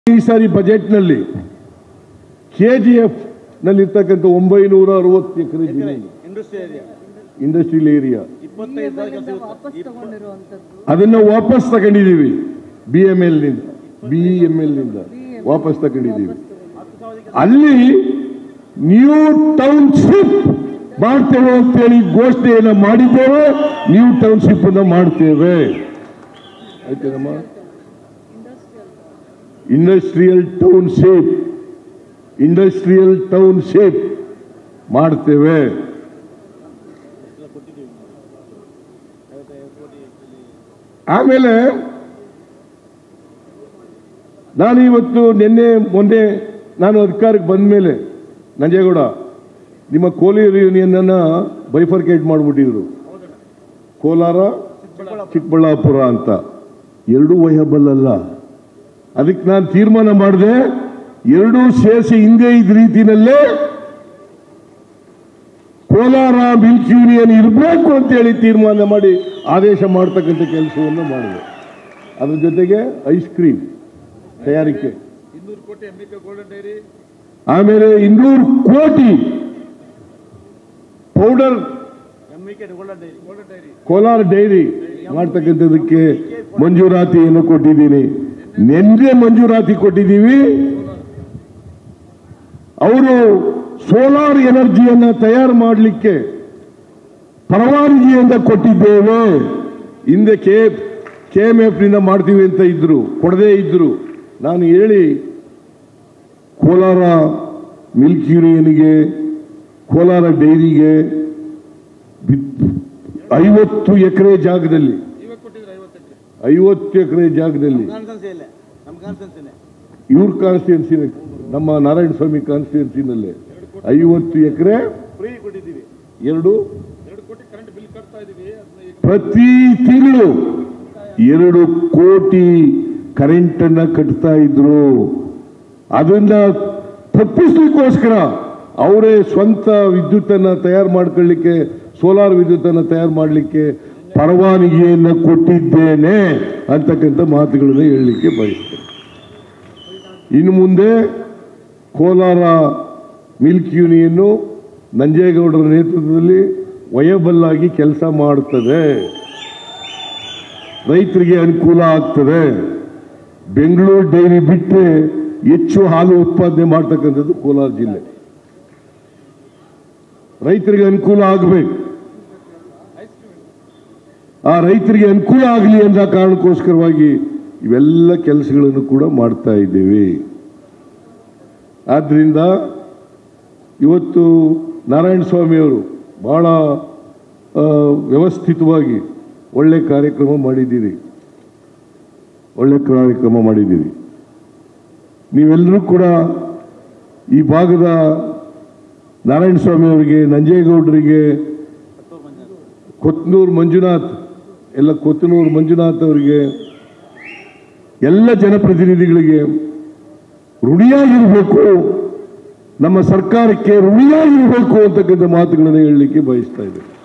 ಈ ಸಾರಿ ಬಜೆಟ್ನಲ್ಲಿ ಕೆಜಿಎಫ್ ನಲ್ಲಿರ್ತಕ್ಕಂಥ 960 ಎಕರೆ ಇಂಡಸ್ಟ್ರಿಯಲ್ ಏರಿಯಾ ಅದನ್ನು ವಾಪಸ್ ತಗೊಂಡಿದ್ದೀವಿ. ಬಿಎಂಎಲ್ ನಿಂದ ವಾಪಸ್ ತಗೊಂಡಿದ್ದೀವಿ. ಅಲ್ಲಿ ನ್ಯೂ ಟೌನ್ಶಿಪ್ ಮಾಡ್ತೇವೆ ಅಂತೇಳಿ ಘೋಷಣೆಯನ್ನು ಮಾಡಿದ್ದೇವೆ. ನ್ಯೂ ಟೌನ್ಶಿಪ್ ಅನ್ನು ಮಾಡ್ತೇವೆ. ಆಯ್ತೇನಮ್ಮ? ಇಂಡಸ್ಟ್ರಿಯಲ್ ಟೌನ್ಶಿಪ್ ಮಾಡ್ತೇವೆ. ಆಮೇಲೆ ನಾನು ಇವತ್ತು ಮೊನ್ನೆ ನಾನು ಅಧಿಕಾರಕ್ಕೆ ಬಂದ ಮೇಲೆ ನಂಜೇಗೌಡ ನಿಮ್ಮ ಕೋಲಾರ ಯೂನಿಯನ್ ಅನ್ನ ಬೈಫರ್ಕೇಟ್ ಮಾಡಿಬಿಟ್ಟಿದ್ರು. ಕೋಲಾರ ಚಿಕ್ಕಬಳ್ಳಾಪುರ ಅಂತ ಎರಡೂ ವಯಬಲ್ ಅಲ್ಲ. ಅದಕ್ಕೆ ನಾನು ತೀರ್ಮಾನ ಮಾಡಿದೆ, ಎರಡೂ ಸೇರಿಸಿ ಹಿಂದೆ ಇದ್ದ ರೀತಿಯಲ್ಲೇ ಕೋಲಾರ ಮಿಲ್ಕ್ ಯೂನಿಯನ್ ಇರಬೇಕು ಅಂತೇಳಿ ತೀರ್ಮಾನ ಮಾಡಿ ಆದೇಶ ಮಾಡ್ತಕ್ಕಂಥ ಕೆಲಸವನ್ನು ಮಾಡಿದೆ. ಅದ್ರ ಜೊತೆಗೆ ಐಸ್ ಕ್ರೀಮ್ ತಯಾರಿಕೆ, ಆಮೇಲೆ 200 ಕೋಟಿ ಪೌಡರ್ ಕೋಲಾರ ಡೈರಿ ಮಾಡ್ತಕ್ಕಂಥದಕ್ಕೆ ಮಂಜೂರಾತಿಯನ್ನು ಕೊಟ್ಟಿದ್ದೀನಿ. ನೆನ್ನೆ ಮಂಜೂರಾತಿ ಕೊಟ್ಟಿದ್ದೀವಿ. ಅವರು ಸೋಲಾರ್ ಎನರ್ಜಿಯನ್ನು ತಯಾರು ಮಾಡಲಿಕ್ಕೆ ಪರವಾನಗಿಯಿಂದ ಕೊಟ್ಟಿದ್ದೇವೆ. ಹಿಂದೆ KMF ನಿಂದ ಮಾಡ್ತೀವಿ ಅಂತ ಇದ್ರು, ಕೊಡದೇ ಇದ್ರು. ನಾನು ಹೇಳಿ ಕೋಲಾರ ಮಿಲ್ಕ್ ಯೂನಿಯನ್ಗೆ, ಕೋಲಾರ ಡೈರಿಗೆ 50 ಎಕರೆ ಜಾಗದಲ್ಲಿ 50 ಎಕರೆ ಜಾಗದಲ್ಲಿ ಇವ್ರ ಕಾನ್ಸ್ಟಿಟ್ಯೂನ್ಸಿ, ನಮ್ಮ ನಾರಾಯಣ ಸ್ವಾಮಿ ಕಾನ್ಸ್ಟಿಟ್ಯೂನ್ಸಿನಲ್ಲೇ 50 ಎಕರೆ ಪ್ರತಿ ತಿಂಗಳು 2 ಕೋಟಿ ಕರೆಂಟ್ ಅನ್ನ ಕಟ್ತಾ ಇದ್ರು. ಅದನ್ನ ತಪ್ಪಿಸ್ಲಿಕ್ಕೋಸ್ಕರ ಅವರೇ ಸ್ವಂತ ವಿದ್ಯುತ್ತನ್ನು ತಯಾರು ಮಾಡ್ಕೊಳ್ಳಿಕ್ಕೆ, ಸೋಲಾರ್ ವಿದ್ಯುತ್ತನ್ನು ತಯಾರು ಮಾಡಲಿಕ್ಕೆ ಪರವಾನಗಿಯನ್ನು ಕೊಟ್ಟಿದ್ದೇನೆ ಅಂತಕ್ಕಂಥ ಮಾತುಗಳನ್ನು ಹೇಳಲಿಕ್ಕೆ ಬಯಸ್ತೇನೆ. ಇನ್ನು ಮುಂದೆ ಕೋಲಾರ ಮಿಲ್ಕ್ ಯೂನಿಯನ್ನು ನಂಜೇಗೌಡರ ನೇತೃತ್ವದಲ್ಲಿ ವಯಬಲ್ ಆಗಿ ಕೆಲಸ ಮಾಡುತ್ತದೆ, ರೈತರಿಗೆ ಅನುಕೂಲ ಆಗ್ತದೆ. ಬೆಂಗಳೂರು ಡೈರಿ ಬಿಟ್ಟರೆ ಹೆಚ್ಚು ಹಾಲು ಉತ್ಪಾದನೆ ಮಾಡ್ತಕ್ಕಂಥದ್ದು ಕೋಲಾರ ಜಿಲ್ಲೆ. ರೈತರಿಗೆ ಅನುಕೂಲ ಆಗಬೇಕು. ಆ ರೈತರಿಗೆ ಅನುಕೂಲ ಆಗಲಿ ಅನ್ನೋ ಕಾರಣಕ್ಕೋಸ್ಕರವಾಗಿ ಇವೆಲ್ಲ ಕೆಲಸಗಳನ್ನು ಕೂಡ ಮಾಡ್ತಾ ಇದ್ದೇವೆ. ಆದ್ದರಿಂದ ಇವತ್ತು ನಾರಾಯಣ ಸ್ವಾಮಿಯವರು ಬಹಳ ವ್ಯವಸ್ಥಿತವಾಗಿ ಒಳ್ಳೆ ಕಾರ್ಯಕ್ರಮ ಮಾಡಿದ್ದೀರಿ. ನೀವೆಲ್ಲರೂ ಕೂಡ ಈ ಭಾಗದ ನಾರಾಯಣ ಸ್ವಾಮಿ ಅವರಿಗೆ, ನಂಜೇಗೌಡರಿಗೆ, ಕೊತ್ತನೂರು ಮಂಜುನಾಥ್ ಅವರಿಗೆ, ಎಲ್ಲ ಜನಪ್ರತಿನಿಧಿಗಳಿಗೆ ಋಣಿಯಾಗಿರಬೇಕು, ನಮ್ಮ ಸರ್ಕಾರಕ್ಕೆ ಋಣಿಯಾಗಿರಬೇಕು ಅಂತಕ್ಕಂಥ ಮಾತುಗಳನ್ನು ಹೇಳಲಿಕ್ಕೆ ಬಯಸ್ತಾ ಇದ್ದೇನೆ.